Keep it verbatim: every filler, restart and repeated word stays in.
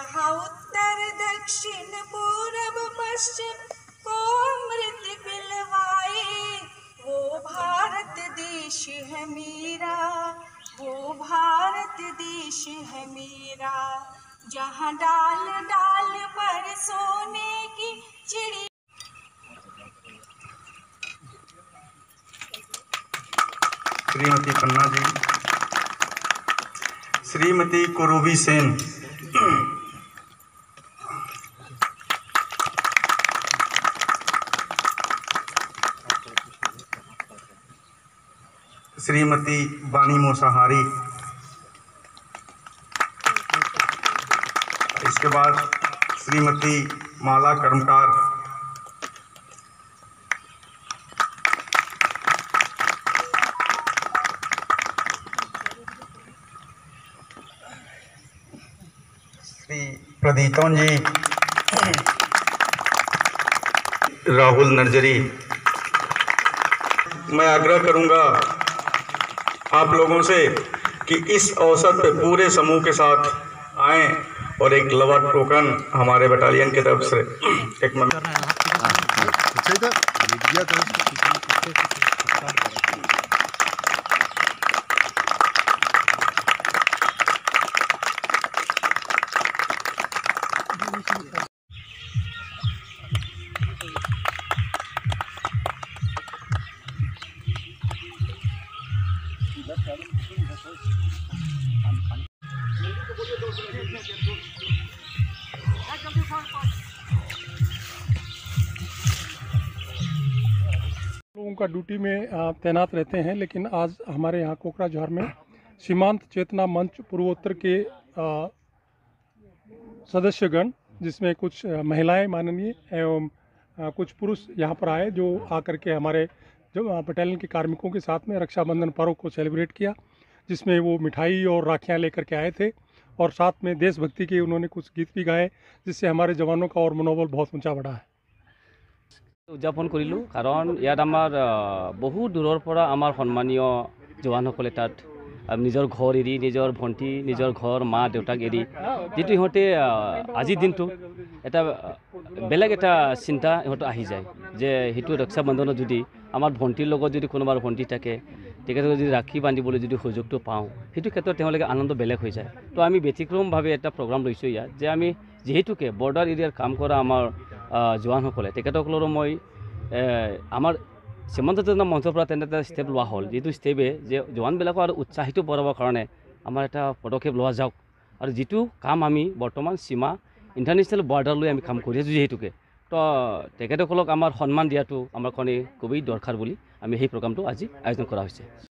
जहाँ उत्तर दक्षिण पूरब पश्चिम को अमृत पिलवाए, वो भारत देश है मेरा, वो भारत देश है मेरा। जहाँ डाल डाल पर सोने की चिड़िया। श्रीमती पन्ना जी, श्रीमती कुरूबी सेन, श्रीमती बानी मोसाहारी, इसके बाद श्रीमती माला कर्मकार, श्री प्रदीतों जी, राहुल नर्जरी। मैं आग्रह करूंगा आप लोगों से कि इस अवसर पर पूरे समूह के साथ आएं और एक लवा टोकन हमारे बटालियन की तरफ से एक लोगों का ड्यूटी में तैनात रहते हैं, लेकिन आज हमारे यहाँ कोकराझार में सीमांत चेतना मंच पूर्वोत्तर के सदस्यगण, जिसमें कुछ महिलाएं माननीय एवं कुछ पुरुष यहाँ पर आए, जो आकर के हमारे जो बटालियन के कार्मिकों के साथ में रक्षाबंधन पर्व को सेलिब्रेट किया, जिसमें वो मिठाई और राखियाँ लेकर के आए थे और साथ में देशभक्ति के उन्होंने कुछ गीत भी गाए, जिससे हमारे जवानों का और मनोबल बहुत ऊंचा बढ़ा है। उद्यापन करिलो कारण यात आमार बहु दूर पर आमार सम्मानीय जवानসকলে তাত নিজৰ ঘৰ এৰি নিজৰ ভণ্টি নিজৰ ঘৰ মা দেউতাক এৰি যেটো ইহঁতে আজিৰ দিনটো এটা বেলেগ এটা চিন্তা ইহঁত আহি যায় যে হেতু ৰক্ষা বন্ধনত যদি আমাৰ ভণ্টিৰ লগত যদি কোনোবাৰ ভণ্টি থাকে তেখেতক যদি ৰাখি বান্ধিবলৈ যদি সুযোগটো পাওঁ, সেইটো ক্ষেত্ৰত তেওঁলোকে আনন্দ বেলেগ হৈ যায়। তো আমি ব্যতিক্ৰমভাৱে এটা প্ৰগ্ৰাম লৈছোঁ ইয়াত, যে আমি যেহেতুকে বৰ্ডাৰ এৰিয়াৰ কাম কৰা আমাৰ জোৱানসকলে তেখেতসকলৰো মই আমাৰ সীমান্ত চেতনা মঞ্চৰ পৰা তেনে এটা ষ্টেপ লোৱা হ'ল, যিটো ষ্টেপে যে জোৱানবিলাকক আৰু উৎসাহিত কৰাবৰ কাৰণে আমাৰ এটা পদক্ষেপ লোৱা যাওক। আৰু যিটো কাম আমি বৰ্তমান সীমা ইণ্টাৰনেশ্যনেল বৰ্ডাৰলৈ আমি কাম কৰি আছোঁ যিহেতুকে, তো তেখেতসকলক আমাৰ সন্মান দিয়াটো আমাৰ কাৰণে খুবেই দৰকাৰ বুলি আমি সেই প্ৰগ্ৰামটো আজি আয়োজন কৰা হৈছে।